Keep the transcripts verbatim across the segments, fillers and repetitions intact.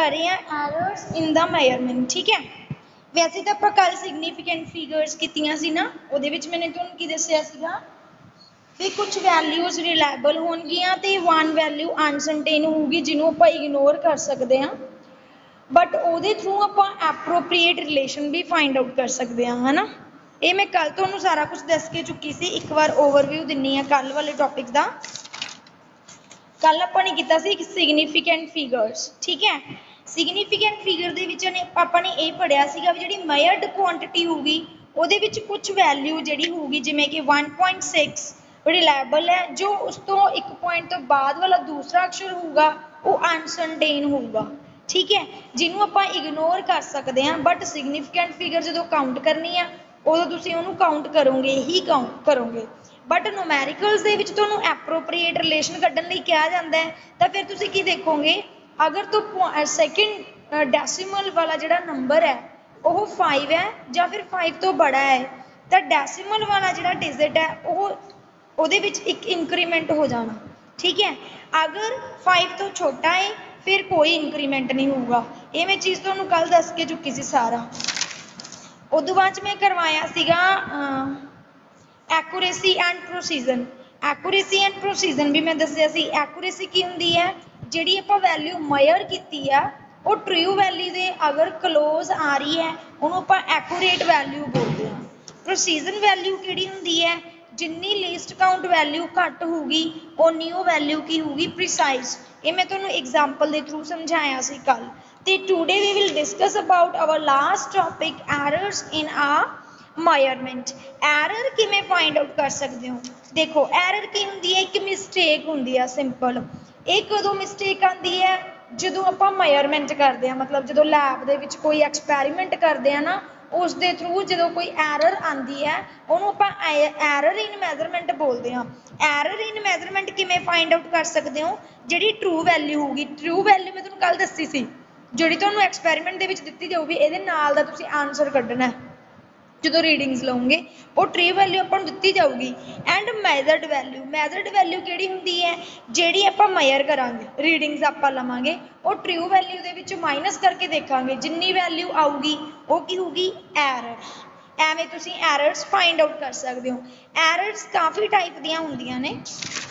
कर रहे हैं एरर्स इन द मेजरमेंट। ठीक है, वैसे तो आप कल सिग्निफिकेंट फिगर्स कीतियां सी ना, उहदे विच मैंने तुहानूं की दस्सिया सीगा भी कुछ वैल्यूज रिलायबल होणगियां ते वन वैल्यू अनसरटेन होगी जिन्हों आप इग्नोर कर सकते हैं, बट उहदे थ्रू आप एप्रोप्रीएट रिलेशन भी फाइंड आउट कर सकते हैं, है ना। ये मैं कल तुहानूं सारा कुछ दस के चुकी सी, एक बार ओवरव्यू दिन्नी है कल वाले टॉपिक का। कल आपने किया सिग्निफिकेंट फिगर्स। ठीक है, सिग्निफिकेंट फिगर दे विच ने आपने ये पढ़िया सीगा भी जिहड़ी मेजर्ड क्वांटिटी होगी उहदे विच कुछ वैल्यू जिहड़ी होगी जिवें कि वन पॉइंट सिक्स रिलायबल है, जो उस तो एक पॉइंट तो बाद वाला दूसरा अक्षर होगा वो अनसरटेन होगा। ठीक है, जिन्हों आप इग्नोर कर सकते हैं, बट सिग्निफिकेंट फिगर जो काउंट करनी है उदों तुसीं उहनूं काउंट करोगे ही काउंट करोगे। बट नुमैरिकल्स दे विच तुहानूं एप्रोप्रीएट रिलेशन कड्ढण लई कहा जाता है, तो फिर तुसीं की देखोगे अगर तो सैकेंड डैसीमल वाला जिहड़ा नंबर है वो फाइव है या फिर फाइव तो बड़ा है, तो डैसीमल वाला जिहड़ा डिजिट है वो उहदे विच एक इंक्रीमेंट हो जाना। ठीक है, अगर फाइव तो छोटा है फिर कोई इंक्रीमेंट नहीं होगा। ये मैं चीज़ तुहानूं कल दस के चुकी सी सारा। उदों बाद मैं करवाया सीगा accuracy and precision. Accuracy and precision भी मैं दसिया सी। एक्यूरेसी की हुंदी है जिहड़ी आपां वैल्यू मेजर कीती है वो ट्रू वैल्यू दे अगर क्लोज आ रही है उहनूं आपां एक्यूरेट वैल्यू बोलते हैं। प्रोसीजन वैल्यू किहड़ी हुंदी है, जिन्नी लीस्ट काउंट वैल्यू घट होगी उन्नी वो वैल्यू की होगी प्रिसाइज। ये मैं तुहानूं एग्जाम्पल के थ्रू समझाया सी कल। ते today we will discuss about our last topic errors in a measurement. Error किवें फाइंड आउट कर सकते हो, देखो एरर की हुंदी है एक मिसटेक हुंदी है सिंपल। एक कदों मिसटेक आती है जदों आपां मेजरमेंट करते हैं, मतलब जदों लैब दे विच कोई एक्सपैरीमेंट करते हैं ना उस दे थ्रू जदों कोई एरर आती है उहनूं आपां एरर इन मेजरमेंट बोलते हैं। एरर इन मेजरमेंट किवें फाइंड आउट कर सकते हो, जिहड़ी ट्रू वैल्यू होगी। ट्रू वैल्यू मैं तुहानूं कल दस्सी सी, जिहड़ी तुहानूं एक्सपैरीमेंट दे विच दित्ती जाऊगी इहदे नाल दा तुसीं आंसर कड्ढना है जो रीडिंग्स लाओगे वो ट्रू वैल्यू अपन दी जाऊगी। And measured value, measured value किहड़ी हुंदी है जिहड़ी आपां मेजर करांगे, रीडिंग्स आपां लवांगे वो ट्रू वैल्यू दे विच माइनस करके देखांगे, जिन्नी वैल्यू आऊगी वो की होगी एरर। एवें तुसीं एरर्स फाइंड आउट कर सकते हो। एरर्स काफ़ी टाइप दियां हुंदियां ने।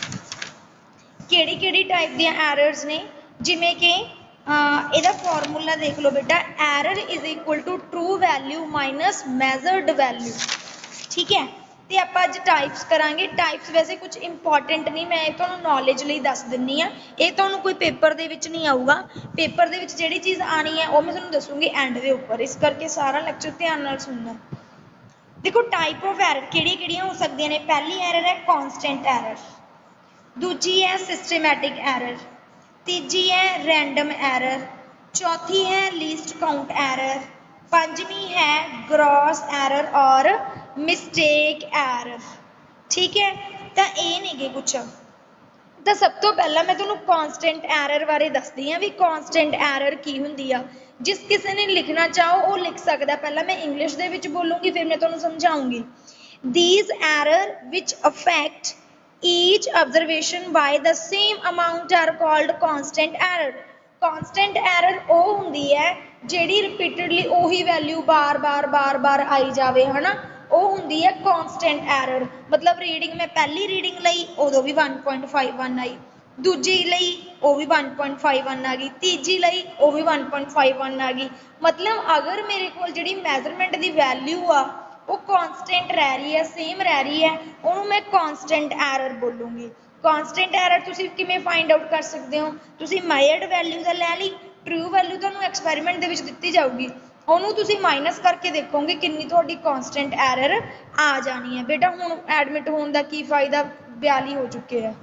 किहड़ी किहड़ी टाइप दियां एरर्स ने, जिवें कि ਇਹਦਾ फॉर्मूला देख लो बेटा, error is equal to true value minus measured value. ठीक है, तो आप अज टाइप्स करांगे। टाइप्स वैसे कुछ इंपॉर्टेंट नहीं, मैं तुहानूं नॉलेज लई दस दिंनी आ, ये तुहानूं कोई पेपर दे विच नहीं आऊगा। पेपर दे विच जिहड़ी चीज़ आनी है वो मैं तुहानूं दसूंगी एंड दे उपर, इस करके सारा लैक्चर ध्यान नाल सुनना। देखो टाइप ऑफ एरर किहड़ियां किहड़ियां हो सकदियां ने। पहली एरर है कॉन्सटेंट एरर, दूजी है सिस्टमैटिक एरर, तीजी है रैंडम एरर, चौथी है लीस्ट काउंट एरर, पंजवीं है ग्रॉस एरर और मिसटेक एरर। ठीक है, तो ये नहीं गे कुछ। तो सब तो पहला मैं तुहानूं कॉन्सटेंट एरर बारे दसदी हाँ भी कॉन्सटेंट एरर की हुंदी आ। जिस किसी ने लिखना चाहो वो लिख सकता। पहला मैं इंग्लिश दे विच बोलूँगी फिर मैं तुहानूं समझाऊँगी। दीज एरर विच affect each observation by the same amount are called constant error। constant error ਉਹ ਹੁੰਦੀ ਹੈ ਜਿਹੜੀ repeatedly ਉਹੀ वैल्यू बार बार बार बार आई जावे, है ना, ਉਹ ਹੁੰਦੀ है constant error। मतलब रीडिंग मैं पहली रीडिंग ਲਈ ਉਦੋਂ भी वन पॉइंट फाइव वन आई, दूजी ਲਈ ਉਹ भी वन पॉइंट फाइव वन आ गई, तीजी ਲਈ ਉਹ भी वन पॉइंट फाइव वन आ गई। मतलब अगर मेरे को ਜਿਹੜੀ मैजरमेंट की वैल्यू आ वो कॉन्सटेंट रह रही है, सेम रह रही है, उन्होंने मैं कॉन्सटेंट एरर बोलूँगी। कॉन्सटेंट एरर तुसीं किवें फाइंड आउट कर सकते हो, तुसीं मेजर्ड वैल्यू का लै ली, ट्रू वैल्यू तुहानूं एक्सपैरीमेंट दे विच दित्ती जाऊगी, उन्होंने तुसीं माइनस करके देखोगे कितनी तुहाडी कॉन्सटेंट एरर आ जानी है। बेटा हुण एडमिट होने का की फायदा, बयाली हो चुके हैं।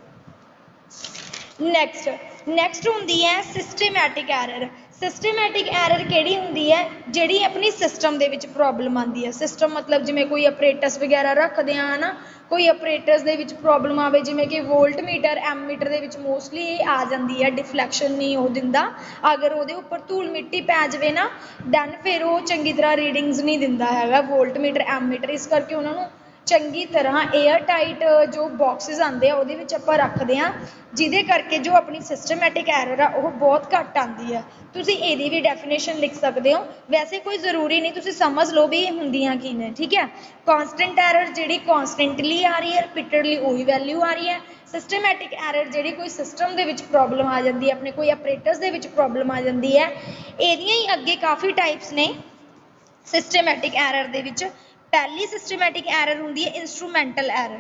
नैक्सट नैक्सट हुंदी है सिस्टमैटिक एरर। सिस्टमैटिक एरर किहड़ी हुंदी है, जिहड़ी अपनी सिस्टम दे विच प्रॉब्लम आती है। सिस्टम मतलब जिवें कोई अपरेटस वगैरह रखते हैं ना, कोई अपरेटस दे विच प्रॉब्लम आवे, जिवें कि वोल्ट मीटर एम मीटर दे विच मोस्टली आ जाती है, डिफ्लैक्शन नहीं हो दिंदा। अगर उहदे उपर धूल मिट्टी पै जाए ना दैन फिर वो चंगी तरह रीडिंग्स नहीं दिंदा हैगा वोल्ट मीटर एम मीटर। इस करके उन्होंने ਚੰਗੀ ਤਰ੍ਹਾਂ 에ਅਰ ਟਾਈਟ ਜੋ ਬਾਕਸਿਸ ਆਉਂਦੇ ਆ ਉਹਦੇ ਵਿੱਚ ਆਪਾਂ ਰੱਖਦੇ ਹਾਂ, ਜਿਹਦੇ ਕਰਕੇ ਜੋ ਆਪਣੀ ਸਿਸਟਮੈਟਿਕ ਐਰਰ ਆ ਉਹ ਬਹੁਤ ਘੱਟ ਆਉਂਦੀ ਆ। ਤੁਸੀਂ ਇਹਦੀ ਵੀ ਡੈਫੀਨੇਸ਼ਨ ਲਿਖ ਸਕਦੇ ਹੋ, ਵੈਸੇ ਕੋਈ ਜ਼ਰੂਰੀ ਨਹੀਂ, ਤੁਸੀਂ ਸਮਝ ਲਓ ਵੀ ਇਹ ਹੁੰਦੀਆਂ ਕੀ ਨੇ, ਠੀਕ ਹੈ। ਕਾਂਸਟੈਂਟ ਐਰਰ ਜਿਹੜੀ ਕਾਂਸਟੈਂਟਲੀ ਆ ਰਹੀ ਹੈ, ਰਿਪੀਟਡਲੀ ਉਹੀ ਵੈਲਿਊ ਆ ਰਹੀ ਹੈ। ਸਿਸਟਮੈਟਿਕ ਐਰਰ ਜਿਹੜੀ ਕੋਈ ਸਿਸਟਮ ਦੇ ਵਿੱਚ ਪ੍ਰੋਬਲਮ ਆ ਜਾਂਦੀ ਹੈ, ਆਪਣੇ ਕੋਈ ਆਪਰੇਟਰਸ ਦੇ ਵਿੱਚ ਪ੍ਰੋਬਲਮ ਆ ਜਾਂਦੀ ਹੈ। ਇਹਦੀਆਂ ਹੀ ਅੱਗੇ ਕਾਫੀ ਟਾਈਪਸ ਨੇ ਸਿਸਟਮੈਟਿਕ ਐਰਰ ਦੇ ਵਿੱਚ। ਪਹਿਲੀ ਸਿਸਟਮੈਟਿਕ ਐਰਰ ਹੁੰਦੀ ਹੈ ਇੰਸਟਰੂਮੈਂਟਲ ਐਰਰ।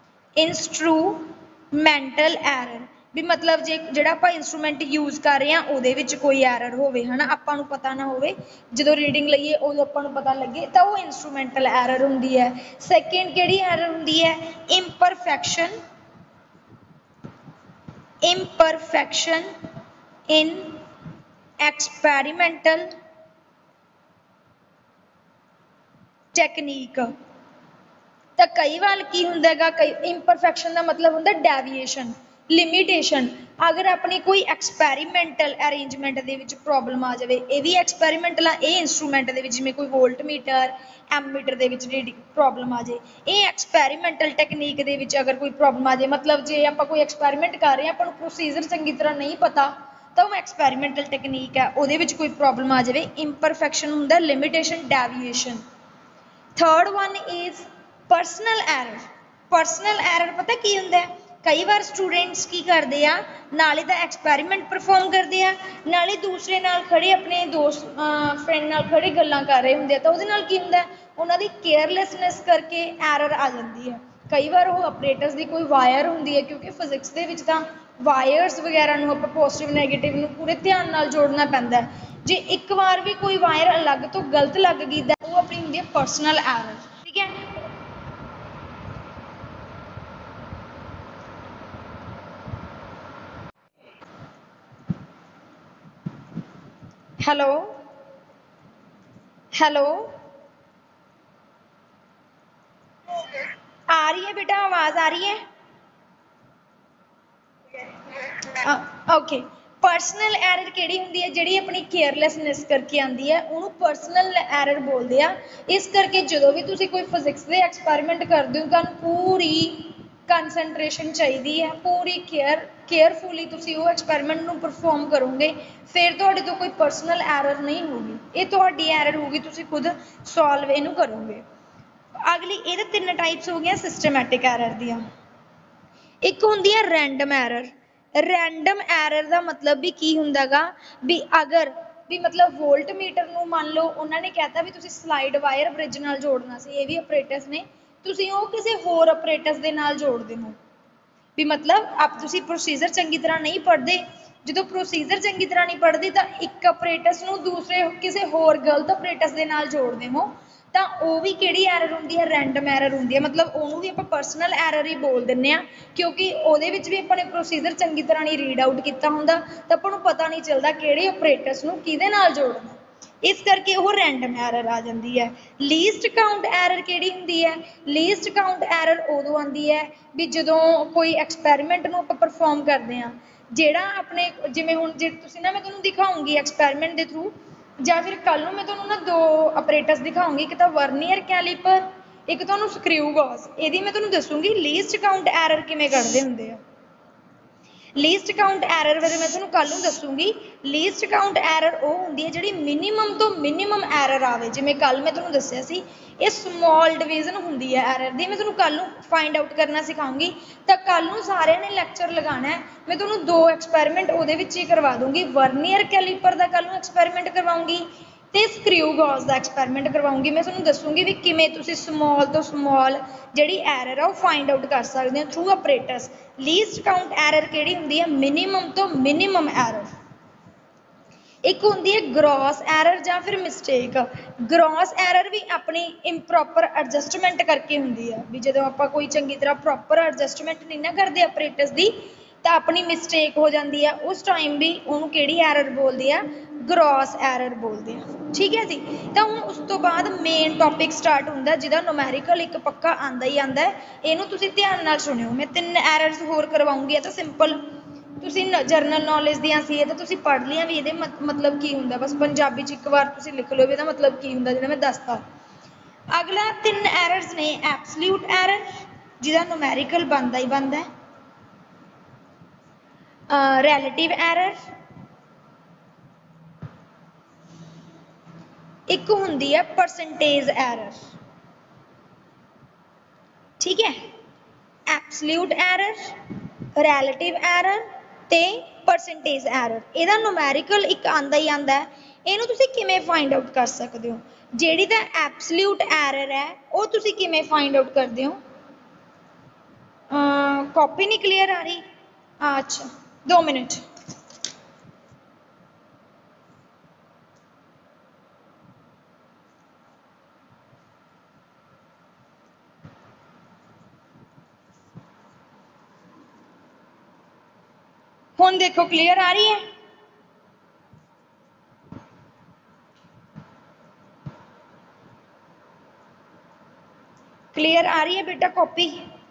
ਇੰਸਟਰੂਮੈਂਟਲ ਐਰਰ ਵੀ ਮਤਲਬ ਜੇ ਜਿਹੜਾ ਆਪਾਂ ਇੰਸਟਰੂਮੈਂਟ ਯੂਜ਼ ਕਰ ਰਹੇ ਹਾਂ ਉਹਦੇ ਵਿੱਚ ਕੋਈ ਐਰਰ ਹੋਵੇ, ਹੈ ਨਾ, ਆਪਾਂ ਨੂੰ ਪਤਾ ਨਾ ਹੋਵੇ, ਜਦੋਂ ਰੀਡਿੰਗ ਲਈਏ ਉਦੋਂ ਆਪਾਂ ਨੂੰ ਪਤਾ ਲੱਗੇ, ਤਾਂ ਉਹ ਇੰਸਟਰੂਮੈਂਟਲ ਐਰਰ ਹੁੰਦੀ ਹੈ। ਸੈਕਿੰਡ ਕਿਹੜੀ ਐਰਰ ਹੁੰਦੀ ਹੈ? ਇੰਪਰਫੈਕਸ਼ਨ। imperfection in experimental technique। ਤਾਂ ਕਈ ਵਾਰ ਕੀ ਹੁੰਦਾ ਹੈਗਾ, ਕਈ imperfection ਦਾ ਮਤਲਬ ਹੁੰਦਾ ਡੈਵੀਏਸ਼ਨ, ਲਿਮਿਟੇਸ਼ਨ। ਅਗਰ ਆਪਣੀ ਕੋਈ ਐਕਸਪੈਰੀਮੈਂਟਲ ਅਰੇਂਜਮੈਂਟ ਦੇ ਵਿੱਚ ਪ੍ਰੋਬਲਮ ਆ ਜਾਵੇ, ਇਹ ਵੀ ਐਕਸਪੈਰੀਮੈਂਟਲ ਆ, ਇਹ ਇੰਸਟਰੂਮੈਂਟ ਦੇ ਵਿੱਚ ਜਿਵੇਂ ਕੋਈ ਵੋਲਟ ਮੀਟਰ ਐਮੀਟਰ ਦੇ ਵਿੱਚ ਰੀਡਿੰਗ ਪ੍ਰੋਬਲਮ ਆ ਜਾਏ, ਇਹ ਐਕਸਪੈਰੀਮੈਂਟਲ ਟੈਕਨੀਕ ਦੇ ਵਿੱਚ ਅਗਰ ਕੋਈ ਪ੍ਰੋਬਲਮ ਆ ਜਾਏ, ਮਤਲਬ ਜੇ ਆਪਾਂ ਕੋਈ ਐਕਸਪੈਰੀਮੈਂਟ ਕਰ ਰਹੇ ਹਾਂ, ਆਪਾਂ ਨੂੰ ਪ੍ਰੋਸੀਜਰ ਚੰਗੀ ਤਰ੍ਹਾਂ ਨਹੀਂ ਪਤਾ, ਤਾਂ ਉਹ ਐਕਸਪੈਰੀਮੈਂਟਲ ਟੈਕਨੀਕ ਹੈ, ਉਹਦੇ ਵਿੱਚ ਕੋਈ ਪ੍ਰੋਬਲਮ ਆ ਜਾਵੇ। ਇੰਪਰਫੈਕਸ਼ਨ ਹੁੰਦਾ limitation, deviation. Third one is personal error. Personal error ਪਤਾ ਕੀ ਹੁੰਦਾ? ਕਈ ਵਾਰ ਸਟੂਡੈਂਟਸ ਕੀ ਕਰਦੇ ਆ, ਨਾਲੇ ਤਾਂ ਐਕਸਪੈਰੀਮੈਂਟ ਪਰਫੋਰਮ ਕਰਦੇ ਆ, ਨਾਲੇ ਦੂਸਰੇ ਨਾਲ ਖੜੇ ਆਪਣੇ ਦੋਸਤ ਫਰੈਂਡ ਨਾਲ ਖੜੇ ਗੱਲਾਂ ਕਰ ਰਹੇ ਹੁੰਦੇ ਆ, ਤਾਂ ਉਹਦੇ ਨਾਲ ਕੀ ਹੁੰਦਾ, ਉਹਨਾਂ ਦੀ ਕੇਅਰਲੈਸਨੈਸ ਕਰਕੇ ਐਰਰ ਆ ਜਾਂਦੀ ਹੈ। ਕਈ ਵਾਰ ਉਹ ਆਪਰੇਟਰਸ ਦੀ ਕੋਈ ਵਾਇਰ ਹੁੰਦੀ ਹੈ, ਕਿਉਂਕਿ ਫਿਜ਼ਿਕਸ ਦੇ ਵਿੱਚ ਤਾਂ ਵਾਇਰਸ ਵਗੈਰਾ ਨੂੰ ਆਪਾਂ ਪੋਜ਼ਿਟਿਵ ਨੈਗੇਟਿਵ ਨੂੰ ਪੂਰੇ ਧਿਆਨ ਨਾਲ ਜੋੜਨਾ ਪੈਂਦਾ। ਜੇ ਇੱਕ ਵਾਰ ਵੀ ਕੋਈ ਵਾਇਰ ਅਲੱਗ ਤੋਂ ਗਲਤ ਲੱਗ ਗਈ ਤਾਂ ਉਹ ਆਪਣੀ ਹੁੰਦੀ ਹੈ ਪਰਸਨਲ ਐਰਰ, ਠੀਕ ਹੈ। ਹੈਲੋ ਹੈਲੋ ਆ ਰਹੀ ਹੈ ਬੇਟਾ, ਆਵਾਜ਼ ਆ ਰਹੀ ਹੈ? ਓਕੇ। ਪਰਸਨਲ ਐਰਰ ਕਿਹੜੀ ਹੁੰਦੀ ਹੈ? ਜਿਹੜੀ ਆਪਣੀ ਕੇਅਰਲੈਸਨੈਸ ਕਰਕੇ ਆਉਂਦੀ ਹੈ, ਉਹਨੂੰ ਪਰਸਨਲ ਐਰਰ ਬੋਲਦੇ ਆ। ਇਸ ਕਰਕੇ ਜਦੋਂ ਵੀ ਤੁਸੀਂ ਕੋਈ ਫਿਜ਼ਿਕਸ ਦੇ ਐਕਸਪੈਰੀਮੈਂਟ ਕਰਦੇ ਹੋ, ਤੁਹਾਨੂੰ ਪੂਰੀ ਕੰਸੈਂਟਰੇਸ਼ਨ ਚਾਹੀਦੀ ਹੈ, ਪੂਰੀ ਕੇਅਰ ਕੇਅਰਫੁਲੀ ਤੁਸੀਂ ਉਹ ਐਕਸਪੈਰੀਮੈਂਟ ਨੂੰ ਪਰਫੋਰਮ ਕਰੋਗੇ, ਫਿਰ ਤੁਹਾਡੇ ਤੋਂ ਕੋਈ ਪਰਸਨਲ ਐਰਰ ਨਹੀਂ ਹੋਊਗੀ, ਇਹ ਤੁਹਾਡੀ ਐਰਰ ਹੋਊਗੀ, ਤੁਸੀਂ ਖੁਦ ਸੋਲਵ ਇਹਨੂੰ ਕਰੋਗੇ। ਅਗਲੀ ਇਹਦੇ ਤਿੰਨ ਟਾਈਪਸ ਹੋ ਗਈਆਂ ਸਿਸਟਮੈਟਿਕ ਐਰਰ ਦੀਆਂ। ਇੱਕ ਹੁੰਦੀ ਹੈ ਰੈਂਡਮ ਐਰਰ। ਰੈਂਡਮ ਐਰਰ ਦਾ ਮਤਲਬ ਵੀ ਕੀ ਹੁੰਦਾ ਗਾ, ਵੀ ਅਗਰ ਵੀ ਮਤਲਬ ਵੋਲਟ ਮੀਟਰ ਨੂੰ ਮੰਨ ਲਓ ਉਹਨਾਂ ਨੇ ਕਹਿਤਾ ਵੀ ਤੁਸੀਂ ਸਲਾਈਡ ਵਾਇਰ ਬ੍ਰਿਜ ਨਾਲ ਜੋੜਨਾ ਸੀ, ਇਹ ਵੀ ਆਪਰੇਟਰਸ ਨੇ, ਤੁਸੀਂ ਉਹ ਕਿਸੇ ਹੋਰ ਆਪਰੇਟਰਸ ਦੇ ਨਾਲ ਜੋੜਦੇ ਹੋ। ਵੀ ਮਤਲਬ ਆਪ ਤੁਸੀਂ ਪ੍ਰੋਸੀਜਰ ਚੰਗੀ ਤਰ੍ਹਾਂ ਨਹੀਂ ਪੜ੍ਹਦੇ, ਜਦੋਂ ਪ੍ਰੋਸੀਜਰ ਚੰਗੀ ਤਰ੍ਹਾਂ ਨਹੀਂ ਪੜ੍ਹਦੇ ਤਾਂ ਇੱਕ ਆਪਰੇਟਰਸ ਨੂੰ ਦੂਸਰੇ ਕਿਸੇ ਹੋਰ ਗਲਤ ਆਪਰੇਟਰਸ ਦੇ ਨਾਲ ਜੋੜਦੇ ਹੋ, ਤਾਂ ਉਹ ਵੀ ਕਿਹੜੀ ਐਰਰ ਹੁੰਦੀ ਹੈ? ਰੈਂਡਮ ਐਰਰ ਹੁੰਦੀ ਹੈ। ਮਤਲਬ ਉਹਨੂੰ ਵੀ ਆਪਾਂ ਪਰਸਨਲ ਐਰਰ ਹੀ ਬੋਲ ਦਿੰਦੇ ਹਾਂ, ਕਿਉਂਕਿ ਉਹਦੇ ਵਿੱਚ ਵੀ ਆਪਾਂ ਨੇ ਪ੍ਰੋਸੀਜਰ ਚੰਗੀ ਤਰ੍ਹਾਂ ਨਹੀਂ ਰੀਡ ਆਊਟ ਕੀਤਾ ਹੁੰਦਾ, ਤਾਂ ਆਪਾਂ ਨੂੰ ਪਤਾ ਨਹੀਂ ਚੱਲਦਾ ਕਿਹੜੇ ਆਪਰੇਟਰਸ ਨੂੰ ਕਿਹਦੇ ਨਾਲ ਜੋੜਨਾ, ਇਸ ਕਰਕੇ ਉਹ ਰੈਂਡਮ ਐਰਰ ਆ ਜਾਂਦੀ ਹੈ। ਲੀਸਟ ਕਾਊਂਟ ਐਰਰ ਕਿਹੜੀ ਹੁੰਦੀ ਹੈ? ਲੀਸਟ ਕਾਊਂਟ ਐਰਰ ਉਦੋਂ ਆਉਂਦੀ ਹੈ ਵੀ ਜਦੋਂ ਕੋਈ ਐਕਸਪੈਰੀਮੈਂਟ ਨੂੰ ਆਪਾਂ ਪਰਫੋਰਮ ਕਰਦੇ ਹਾਂ, ਜਿਹੜਾ ਆਪਣੇ ਜਿਵੇਂ ਹੁਣ ਜੇ ਤੁਸੀਂ ਨਾ, ਮੈਂ ਤੁਹਾਨੂੰ ਦਿਖਾਉਂਗੀ ਐਕਸਪੈਰੀਮੈਂਟ ਦੇ ਥਰੂ, ਜਾਂ ਫਿਰ ਕੱਲ੍ਹ ਨੂੰ ਮੈਂ ਤੁਹਾਨੂੰ ਨਾ ਦੋ ਆਪਰੇਟਰਸ ਦਿਖਾਉਂਗੀ, ਇੱਕ ਤਾਂ ਵਰਨੀਅਰ ਕੈਲੀਪਰ, ਇੱਕ ਤੁਹਾਨੂੰ ਸਕਰਿਊ ਗੌਸ। ਇਹਦੀ ਮੈਂ ਤੁਹਾਨੂੰ ਦੱਸੂਗੀ ਲੀਸਟ ਕਾਊਂਟ ਐਰਰ ਕਿਵੇਂ ਕੱਢਦੇ ਹੁੰਦੇ ਆ। ਲੀਸਟ ਕਾਊਂਟ ਐਰਰ ਬਾਰੇ ਮੈਂ ਤੁਹਾਨੂੰ ਕੱਲ੍ਹ ਨੂੰ ਦੱਸੂਗੀ। ਲੀਸਟ ਕਾਊਂਟ ਐਰਰ ਉਹ ਹੁੰਦੀ ਹੈ ਜਿਹੜੀ ਮਿਨੀਮਮ ਤੋਂ ਮਿਨੀਮਮ ਐਰਰ ਆਵੇ, ਜਿਵੇਂ ਕੱਲ੍ਹ ਮੈਂ ਤੁਹਾਨੂੰ ਦੱਸਿਆ ਸੀ, ਇਹ ਸਮੋਲ ਡਿਵੀਜ਼ਨ ਹੁੰਦੀ ਹੈ ਐਰਰ ਦੀ। ਮੈਂ ਤੁਹਾਨੂੰ ਕੱਲ੍ਹ ਨੂੰ ਫਾਈਂਡ ਆਊਟ ਕਰਨਾ ਸਿਖਾਉਂਗੀ, ਤਾਂ ਕੱਲ੍ਹ ਨੂੰ ਸਾਰਿਆਂ ਨੇ ਲੈਕਚਰ ਲਗਾਉਣਾ ਹੈ, ਮੈਂ ਤੁਹਾਨੂੰ ਦੋ ਐਕਸਪੈਰੀਮੈਂਟ ਉਹਦੇ ਵਿੱਚ ਹੀ ਕਰਵਾ ਦੂੰਗੀ। ਵਰਨੀਅਰ ਕੈਲੀਪਰ ਦਾ ਕੱਲ੍ਹ ਨੂੰ ਐਕਸਪੈਰੀਮੈਂਟ ਕਰਵਾਉਂਗੀ, ਤੇ ਸਕਰਿਊ ਗੌਸ ਦਾ ਐਕਸਪੈਰੀਮੈਂਟ ਕਰਵਾਉਂਗੀ। ਮੈਂ ਤੁਹਾਨੂੰ ਦੱਸੂਗੀ ਵੀ ਕਿਵੇਂ ਤੁਸੀਂ ਸਮੋਲ ਤੋਂ ਸਮੋਲ ਜਿਹੜੀ ਐਰਰ ਆ ਉਹ ਫਾਈਂਡ ਆਊਟ ਕਰ ਸਕਦੇ ਹੋ through operators. Least count error ਕਿਹੜੀ ਹੁੰਦੀ ਹੈ? ਮਿਨੀਮਮ ਤੋਂ ਮਿਨੀਮਮ ਐਰਰ। ਇੱਕ ਹੁੰਦੀ ਹੈ ਗ੍ਰੋਸ ਐਰਰ ਜਾਂ ਫਿਰ ਮਿਸਟੇਕ। ਗ੍ਰੋਸ ਐਰਰ ਵੀ ਆਪਣੀ ਇੰਪਰੋਪਰ ਐਡਜਸਟਮੈਂਟ ਕਰਕੇ ਹੁੰਦੀ ਹੈ, ਵੀ ਜਦੋਂ ਆਪਾਂ ਕੋਈ ਚੰਗੀ ਤਰ੍ਹਾਂ ਪ੍ਰੋਪਰ ਐਡਜਸਟਮੈਂਟ ਨਹੀਂ ਨਾ ਕਰਦੇ ਆਪਰੇਟਰਸ ਦੀ, ਤਾਂ ਆਪਣੀ ਮਿਸਟੇਕ ਹੋ ਜਾਂਦੀ ਆ, ਉਸ ਟਾਈਮ ਵੀ ਉਹਨੂੰ ਕਿਹੜੀ ਐਰਰ ਬੋਲਦੇ ਆ? ਗ੍ਰੋਸ ਐਰਰ ਬੋਲਦੇ ਆ, ਠੀਕ ਹੈ ਜੀ। ਤਾਂ ਹੁਣ ਉਸ ਤੋਂ ਬਾਅਦ ਮੇਨ ਟੌਪਿਕ ਸਟਾਰਟ ਹੁੰਦਾ, ਜਿਹਦਾ ਨੂਮੈਰੀਕਲ ਇੱਕ ਪੱਕਾ ਆਉਂਦਾ ਹੀ ਆਉਂਦਾ, ਇਹਨੂੰ ਤੁਸੀਂ ਧਿਆਨ ਨਾਲ ਸੁਣਿਓ। ਮੈਂ ਤਿੰਨ ਐਰਰਸ ਹੋਰ ਕਰਵਾਉਂਗੀ, ਇਹ ਤਾਂ ਸਿੰਪਲ ਤੁਸੀਂ ਜਰਨਲ ਨੌਲੇਜ ਦੀਆਂ ਸੀ, ਇਹ ਤਾਂ ਤੁਸੀਂ ਪੜ੍ਹ ਲਿਆ ਵੀ ਇਹਦੇ ਮਤਲਬ ਕੀ ਹੁੰਦਾ, ਬਸ ਪੰਜਾਬੀ 'ਚ ਇੱਕ ਵਾਰ ਤੁਸੀਂ ਲਿਖ ਲਓ ਵੀ ਇਹਦਾ ਮਤਲਬ ਕੀ ਹੁੰਦਾ, ਜਿਹੜਾ ਮੈਂ ਦੱਸਤਾ। अगला तीन एरर्स ने एब्सोल्यूट एरर जिहदा न्यूमेरिकल बनता ही बनता है, रिलेटिव एरर, एक हुंदी है परसेंटेज एरर। ठीक है, एब्सोल्यूट एरर, रिलेटिव एरर ते परसेंटेज एरर। इहदा न्यूमेरिकल एक आंदा ही आंदा है, इहनूं तुसीं किवें फाइंड आउट कर सकदे हो। जिहड़ी तां एब्सोल्यूट एरर है वो तुसीं किवें फाइंड आउट करदे हो। कॉपी नहीं क्लीयर आ रही? अच्छा दो मिनट। हुण देखो क्लीयर आ रही है? क्लीयर आ रही है बेटा कॉपी?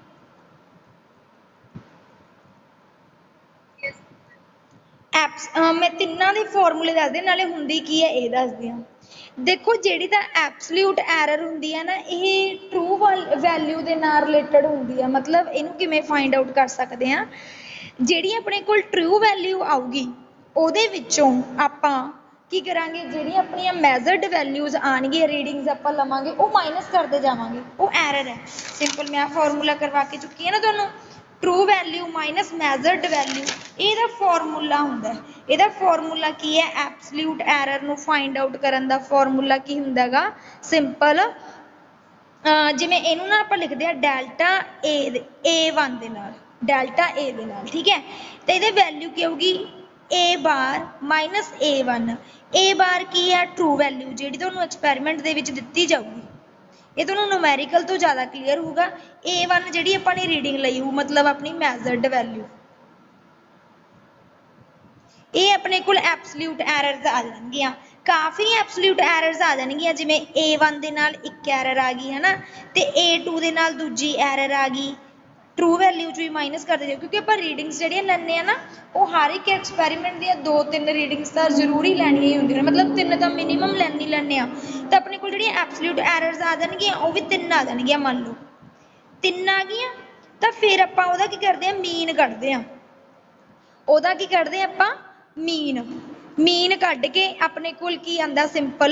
एप्स मैं तिन्ना दे फॉर्मूले दसदी नाले हुंदी की है ये दसदी हां। देखो जिहड़ी तां एब्सोल्यूट एरर हुंदी है ना, ये ट्रू वैल्यू दे नाल रिलेटेड हुंदी है। मतलब इहनूं किवें फाइंड आउट कर सकदे हां, जिहड़ी अपने कोल ट्रू वैल्यू आऊगी ਉਹਦੇ ਵਿੱਚੋਂ ਆਪਾਂ ਕੀ ਕਰਾਂਗੇ, ਜਿਹੜੀਆਂ ਆਪਣੀਆਂ ਮੈਜ਼ਰਡ ਵੈਲਿਊਜ਼ ਆਣਗੀਆਂ, ਰੀਡਿੰਗਸ ਆਪਾਂ ਲਵਾਂਗੇ, ਉਹ ਮਾਈਨਸ ਕਰਦੇ ਜਾਵਾਂਗੇ, ਉਹ ਐਰਰ ਹੈ। ਸਿੰਪਲ ਮੈਂ ਫਾਰਮੂਲਾ ਕਰਵਾ ਕੇ ਚੁੱਕੀ ਹੈ ਨਾ ਤੁਹਾਨੂੰ, true value minus measured value, ਇਹਦਾ ਫਾਰਮੂਲਾ ਹੁੰਦਾ। ਇਹਦਾ ਫਾਰਮੂਲਾ ਕੀ ਹੈ, ਐਬਸੋਲਿਊਟ ਐਰਰ ਨੂੰ ਫਾਈਂਡ ਆਊਟ ਕਰਨ ਦਾ ਫਾਰਮੂਲਾ ਕੀ ਹੁੰਦਾ ਗਾ, ਸਿੰਪਲ ਜਿਵੇਂ ਇਹਨੂੰ ਨਾ ਆਪਾਂ ਲਿਖਦੇ ਆ ਡੈਲਟਾ ਏ ਦੇ ਏ ਵਨ ਦੇ ਨਾਲ, ਡੈਲਟਾ ਏ ਦੇ ਨਾਲ। ਠੀਕ ਹੈ, ਤੇ ਇਹਦੇ ਵੈਲਿਊ ਕੀ ਆਊਗੀ, ए बार माइनस ए वन। ए बार की है ट्रू वैल्यू जी तुहानूं एक्सपैरीमेंट दे विच दित्ती जाऊगी, ये तुहानूं न्यूमेरिकल तो ज़्यादा क्लीयर होगा। ए वन जी अपनी रीडिंग लई हो, मतलब अपनी मैजर्ड वैल्यू, ये अपने कोल एब्सोल्यूट एरर्स आ जाएंगियां। काफ़ी एब्सोल्यूट एरर्स आ जाएंगियां, जिवें ए वन दे नाल एक एरर आ गई है ना, तो ए टू दे नाल दूजी एरर आ गई, ट्रू वैल्यू भी माइनस करते जाओ, क्योंकि आप रीडिंग्स जड़ियाँ लैंदे ना, वो हर एक एक्सपैरीमेंट दी दो तीन रीडिंग्स तो जरूरी लैनिया ही होंदियां, मतलब तीन तो मिनीमम लैनी लैने, तो अपने को जड़ियाँ एब्सोल्यूट एरर्स आ जाएगियां, वो भी तीन आ जाएगियां। मान लो तीन आ गई, तो फिर आप ओहदा की करते हैं, मीन कढ़ते हैं। ओहदा की करते हैं आप, मीन मीन कढ़ के अपने कोल की आंदा, सिंपल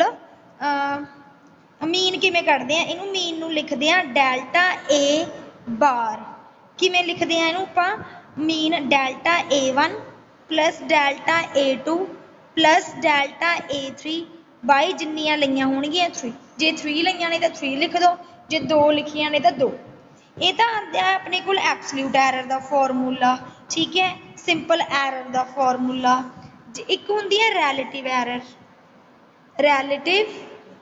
मीन किवें कढ़ते हैं, इनू मीन नू लिखते हैं डेल्टा ए बार। किवें लिखते हैं इनू आपां, mean delta a one plus delta a two plus delta a three by जिन्नियां लईयां होणगियां थ्री। जे थ्री लईयां ने तो थ्री लिख दो, जे दो लिखियां ने तो दो। ये तो आंदा है अपने कोल एब्सोल्यूट एरर दा फार्मूला। ठीक है, सिंपल एरर दा फार्मूला। एक हुंदी है relative error, relative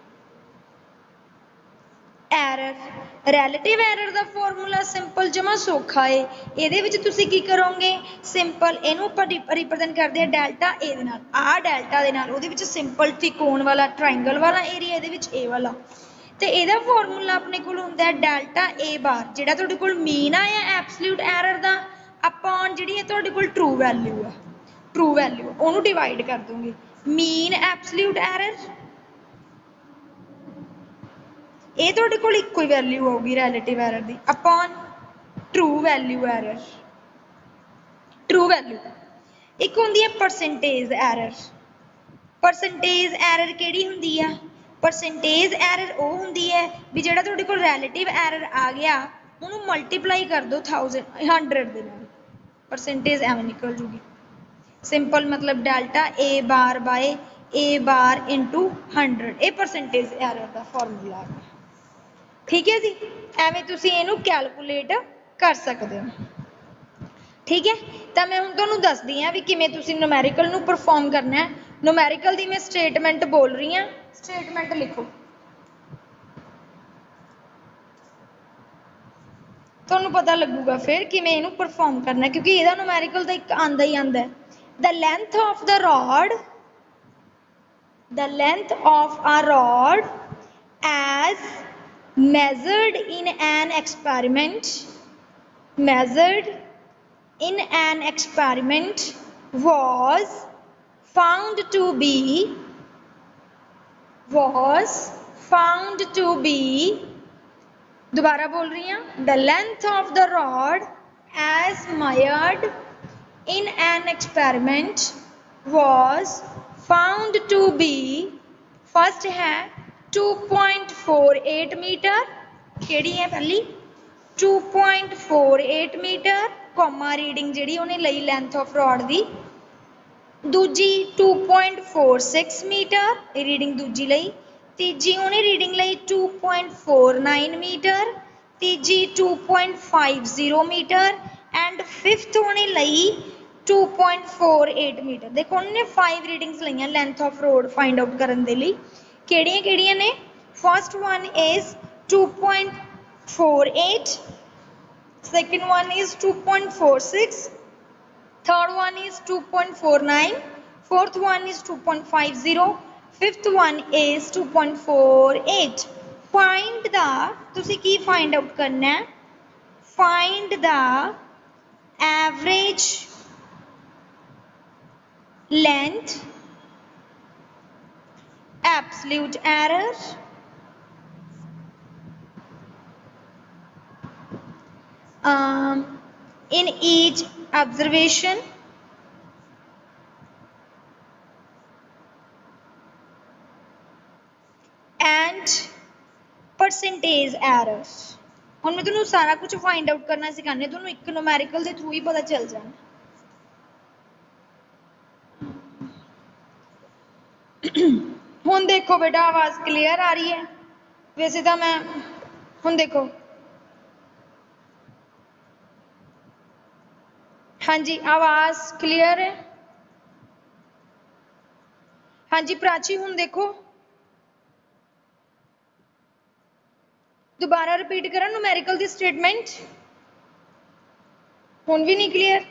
error, relative error का फॉर्मूला सिंपल जमा सौखा है। ये तुसीं की करोगे, सिंपल इनू रिप्रजेंट करते हैं डेल्टा ए दे नाल, आ डेल्टा दे नाल, उहदे विच सिंपल त्रिकोण वाला ट्रायंगल वाला एरिया, ये ए वाला, तो यदा फॉर्मूला अपने को होंदा है डेल्टा ए बार, जिहड़ा तुहाडे कोल मीन आया एब्सोल्यूट एरर दा, अपॉन जिहड़ी तुहाडे कोल ट्रू वैल्यू है, ट्रू वैल्यू उहनूं डिवाइड कर दूंगी, मीन एब्सोल्यूट एरर, ये तुहाडे कोल इक्को ही वैल्यू आऊगी रिलेटिव एरर दी, upon true value error, true value. एक हुंदी है परसेंटेज एरर। परसेंटेज एरर किहड़ी हुंदी है, परसेंटेज एरर वो हुंदी है भी जिहड़ा तुहाडे कोल रिलेटिव एरर आ गया, उहनूं मल्टीप्लाई कर दो थाउजेंड हंड्रड दे नाल, परसेंटेज एवें निकल जूगी। सिंपल मतलब delta a bar by a bar into hundred, ये परसेंटेज एरर का फॉर्मूला है। ठीक है जी, एवें तुसीं इहनूं कैलकुलेट कर सकते हो। ठीक है, तो मैं हुण तुहानूं दसदी हां भी किवें तुसीं न्यूमेरिकल नूं परफॉर्म करना है। न्यूमेरिकल दी मैं स्टेटमेंट बोल रही हां, स्टेटमेंट लिखो, तुहानूं पता लगूगा फिर किवें इहनूं परफॉर्म करना है, क्योंकि इहदा न्यूमेरिकल तो एक आंदा ही आंदा है। The length of the rod, the length of a rod as measured in an experiment, measured in an experiment was found to be, was found to be, दोबारा बोल रही हूँ, the length of the rod as measured in an experiment was found to be, first है two point four eight metre, केड़ी है पहली two point four eight metre, comma reading जिहड़ी उन्हें लई लेंथ ऑफ रॉड दी, दूजी two point four six metre reading दूजी लई, तीजी उन्हें रीडिंग लई two point four nine metre, तीजी two point five zero metre and fifth उन्हें लई two point four eight metre. देखो उन्होंने फाइव रीडिंग्स लईयां length of rod find out करन दे लई, केड़ियां केड़ियां ने, first one is two point four eight, second one is two point four six, third one is two point four nine, fourth one is two point five zero, fifth one is two point four eight। find the, तुसी की find out करना है, find the average length, absolute error, um, in each observation and percentage error। हुण मैं तुहानूं सारा कुछ find out करना सिखाने, तुहानूं एक न्यूमेरिकल के थ्रू ही पता चल जाना। हुण देखो बेटा आवाज़ क्लीयर आ रही है, वैसे तो मैं हुण देखो, हाँ जी आवाज़ क्लीयर है, हाँ जी प्राची हुण देखो, दोबारा रिपीट करा न्यूमेरिकल दी स्टेटमेंट, हुण भी नहीं क्लीयर,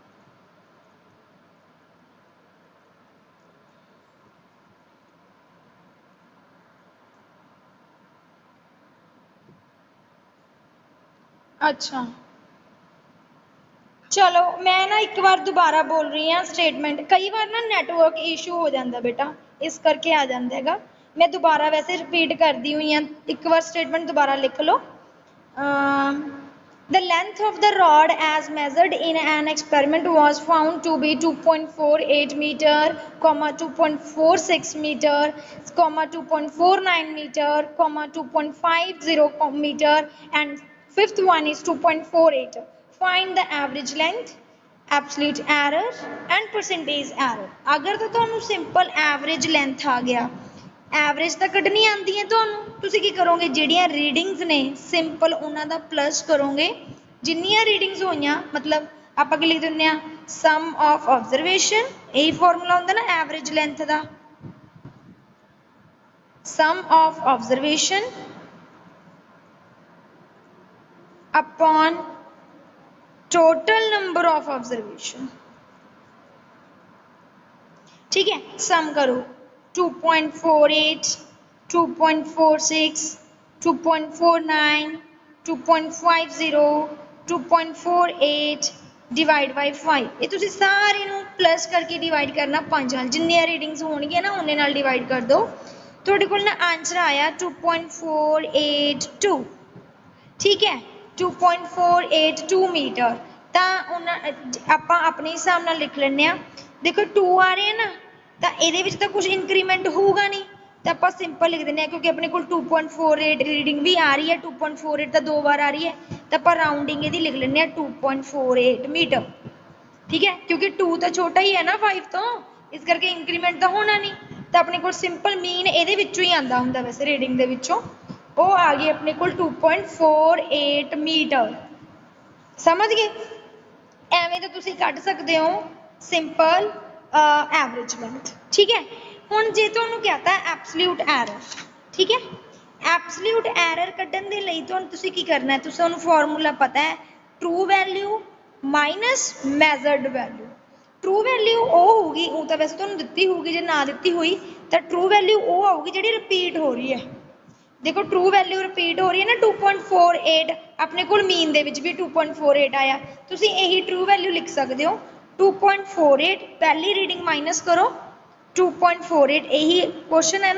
अच्छा चलो मैं ना एक बार दोबारा बोल रही हाँ स्टेटमेंट, कई बार ना नैटवर्क इशू हो जाता बेटा, इस करके आ जाता है, मैं दोबारा वैसे रिपीट कर दी हुई हाँ, एक बार स्टेटमेंट दोबारा लिख लो। The length of the rod as measured in an experiment was found to be two point four eight metre, comma two point four six metre, comma two point four nine metre, comma two point five zero metre and fifth one is two point four eight। find the average length, absolute error and percentage error। अगर तो तुहानू simple average length आ गया, average तो कढ़नी आती है तुहानू, तुसी की करोगे जिहड़ियां रीडिंग्स ने सिंपल उन्हां दा प्लस करोगे, जिन्नियां रीडिंग्स होईयां मतलब आपां की लिख दिंदे आ सम ऑफ ऑब्जरवेशन, यही फॉर्मूला हुंदा ना एवरेज लेंथ दा, sum of observation upon total number of observation। ठीक है सम करो two point four eight, two point four six, two point four nine, two point five zero, two point four eight divide by five, ये तुसी सारे नू plus करके divide करना पांच नाल, जिन्नियां रीडिंग्स होणगियां ना उन्ने नाल डिवाइड कर दो, तुहाडे कोल ना आंसर आया two point four eight two। ठीक है two point four eight two metre, तो आप अपने हिसाब नाल लिख लें, देखो टू आ रहे हैं ना, तो ये तो कुछ इंक्रीमेंट होगा नहीं, तो आप सिंपल लिख दें क्योंकि अपने को two point four eight reading भी आ रही है, two point four eight तो दो बार आ रही है, तो आप राउंडिंग ये लिख लें two point four eight metre. ठीक है क्योंकि टू तो छोटा ही है ना फाइव तो, इस करके इंक्रीमेंट तो होना नहीं, तो अपने को सिंपल मीन ये ही आता होंगे, वैसे रीडिंग के वो आ गई अपने को two point four eight metre. समझ गए, एवें तो तुसी कट सकते हो सिंपल एवरेज लेंथ। ठीक है हुण जे तुहानूं कहता है एब्सोल्यूट एरर, ठीक है एब्सोल्यूट एरर कड्ढण दे लई तुहानूं तुसी की करना है, तुसी तुहानूं फॉर्मूला पता है true value minus measured value. True value वो होगी, वो तो वैसे तुहानूं दित्ती होगी, जे ना दित्ती हुई तो ट्रू वैल्यू वो आऊगी जिहड़ी रिपीट हो रही है। देखो ट्रू वैल्यू रिपीट हो रही है ना two point four eight, अपने को मीन दे विच भी two point four eight आया, तुसी यही ट्रू वैल्यू लिख सकते हो two point four eight, पहली रीडिंग माइनस करो two point four eight, यही क्वेश्चन है ना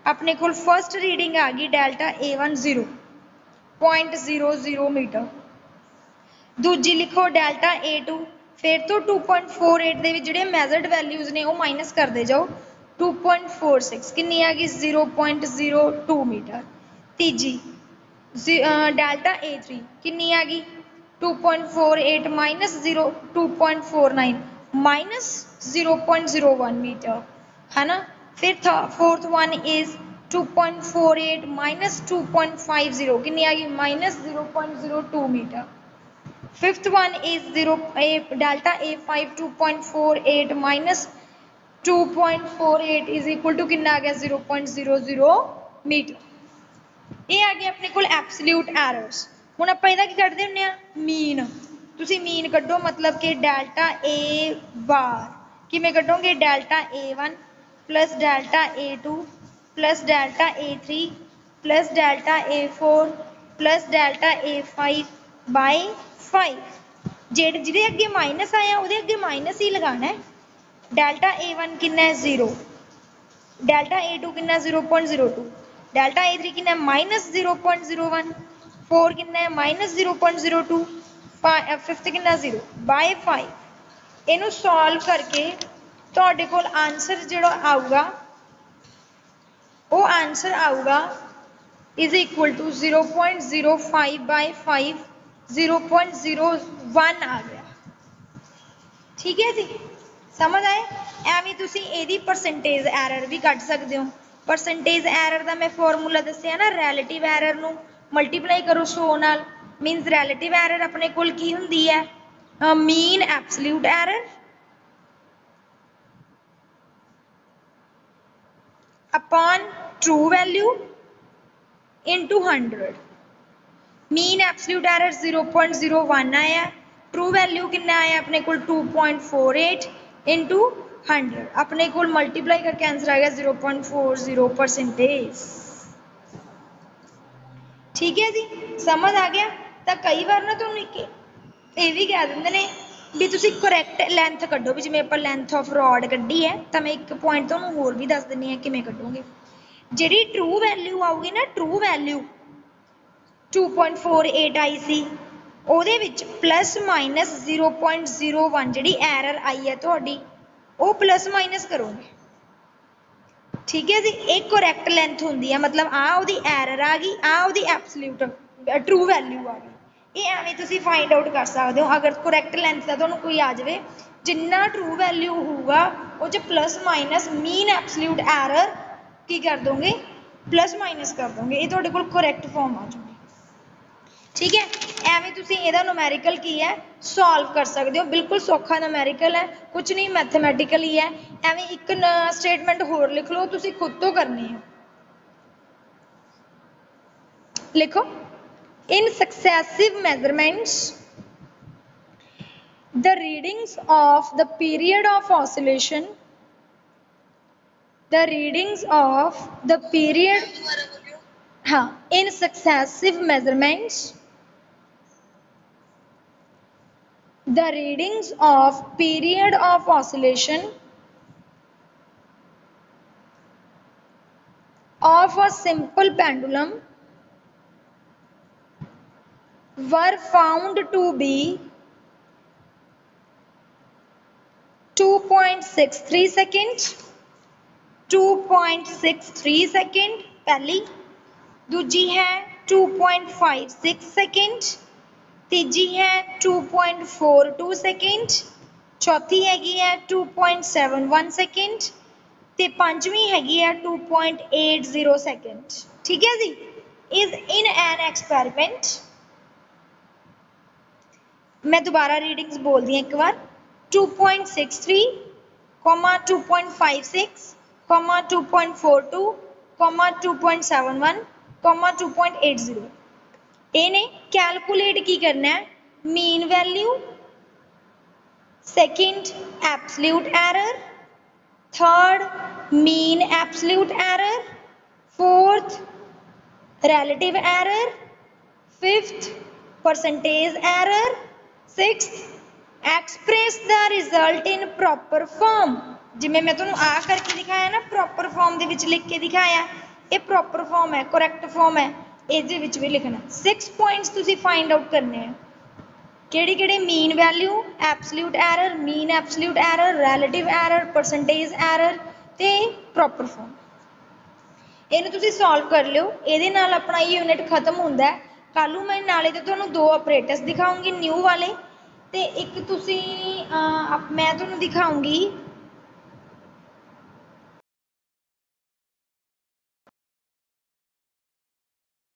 अपने को फर्स्ट रीडिंग आ गई delta a one zero point zero zero metre. दूजी लिखो डेल्टा ए टू, फिर तो टू पॉइंट फोर एट के जोड़े मैजर्ड वैल्यूज ने वो माइनस करते जाओ, टू पॉइंट फोर सिक्स कितनी आ गई zero point zero two metre. तीजी डेल्टा ए थ्री कितनी आ गई two point four eight minus zero two point four nine minus zero point zero one metre है ना। फिर fourth one is two point four eight minus two point five zero कितनी आ गई minus zero point zero two metre. Fifth one is zero a delta a five two point four eight minus two point four eight is equal to कितना आ गया zero point zero zero metre. ये आ गया अपने को absolute errors. हुण आपां इहदा की कड्ढदे हुंदे आ मीन। तुसी मीन कड्ढो मतलब कि डेल्टा ए बार किवें कड्ढोगे delta a one plus delta a two plus delta a three plus delta a four plus delta a five by five. जेड जिहदे अगे माइनस आया उहदे अगे माइनस ही लगाना है। डेल्टा ए वन कितना है जीरो, डेल्टा ए टू कितना zero point zero two, delta a three कितना minus zero point zero one, four कितना है minus zero point zero two, fifth कितना जीरो बाय फाइव। इनू सॉल्व करके तुहाडे कोल आंसर जिहड़ा आऊगा वो आंसर आऊगा is equal to zero point zero five by five, zero point zero one आ गया। ठीक है जी, समझ आए। एवं तुसी एदी परसेंटेज एरर भी कट सकते हो। परसेंटेज एरर का मैं फॉर्मूला दसिया ना, रैलेटिव एरर नू मल्टीप्लाई करो सौ नाल, मीनस रैलेटिव एरर अपने कोल की हुंदी है mean absolute error upon true value into hundred. Mean absolute error zero point zero one आया, ट्रू वैल्यू कितना आया अपने को two point four eight into hundred, अपने को मल्टीप्लाई करके आंसर आ गया zero point four zero percentage. ठीक है जी, समझ आ गया। तो कई बार ना तुम ये भी कह देंगे ने भी तुसी करैक्ट लेंथ कड्ढो, भी जिवें आपां लेंथ ऑफ रॉड कड्ढी है तो मैं एक पॉइंट तुहानूं होर भी दस दिंदी हां किवें कड्ढोगे। जिहड़ी ट्रू वैल्यू आऊगी ना, true value two point four eight आई सी, ਉਹਦੇ ਵਿੱਚ plus minus zero point zero one जी एरर आई है तुहाडी वो प्लस माइनस करोगे। ठीक है जी, एक करैक्ट लेंथ होंदी है, मतलब आ उहदी एरर आ गई, आ उहदी एब्सोल्यूट ट्रू वैल्यू आ गई। ये एवें तुसीं फाइंड आउट कर सकते हो। अगर करैक्ट लेंथ का तुहानूं कोई आ जाए, जिन्ना ट्रू वैल्यू होगा वो plus minus mean absolute error की कर दोगे प्लस माइनस कर दोगे, ये तुहाडे कोल करैक्ट फॉर्म आ जाऊगी। ठीक है, एवें तुसीं इहदा न्यूमैरिकल की है सॉल्व कर सकते हो, बिल्कुल सौखा न्यूमैरिकल है, कुछ नहीं मैथमैटिकल ही है। एवें एक स्टेटमेंट होर लिख लो, तुसीं खुद तो करनी है। लिखो, in successive measurements the readings of the period of oscillation the readings of the period हाँ in successive measurements the readings of period of oscillation of a simple pendulum were found to be two point six three seconds, two point six three second पहली, दूजी है two point five six second, तीजी है two point four two second, चौथी हैगी है two point seven one second ते पांचवी हैगी है two point eight zero second. ठीक है जी, इज इन एन एक्सपेरिमेंट। मैं दोबारा रीडिंग्स बोल दी एक बार, two point six three, two point five six, two point four two, two point seven one, two point eight zero. इन्हें कैलकुलेट की करना है mean value, second absolute error, third mean absolute error, fourth relative error, fifth percentage error, sixth express the result in proper form. जिवें मैं तुहानूं आ करके दिखाया ना, प्रॉपर फॉर्म दे विच लिख के दिखाया, ਇਹ ਪ੍ਰੋਪਰ ਫਾਰਮ ਹੈ, ਕਰੈਕਟ ਫਾਰਮ ਹੈ, ਇਹਦੇ ਵਿੱਚ ਵੀ ਲਿਖਣਾ। ਸਿਕਸ ਪੁਆਇੰਟਸ ਤੁਸੀਂ ਫਾਈਂਡ ਆਊਟ ਕਰਨੇ ਆ, ਕਿਹੜੇ ਕਿਹੜੇ? Mean value, absolute error, mean absolute error, relative error, percentage error ਤੇ ਪ੍ਰੋਪਰ ਫਾਰਮ। ਇਹਨੂੰ ਤੁਸੀਂ ਸੋਲਵ ਕਰ ਲਿਓ, ਇਹਦੇ ਨਾਲ ਆਪਣਾ ਇਹ ਯੂਨਿਟ ਖਤਮ ਹੁੰਦਾ। ਕੱਲ੍ਹ ਨੂੰ ਮੈਂ ਨਾਲੇ ਤਾਂ ਤੁਹਾਨੂੰ ਦੋ ਆਪਰੇਟਰਸ ਦਿਖਾਊਂਗੀ ਨਿਊ ਵਾਲੇ, ਤੇ ਇੱਕ ਤੁਸੀਂ ਮੈਂ ਤੁਹਾਨੂੰ ਦਿਖਾਊਂਗੀ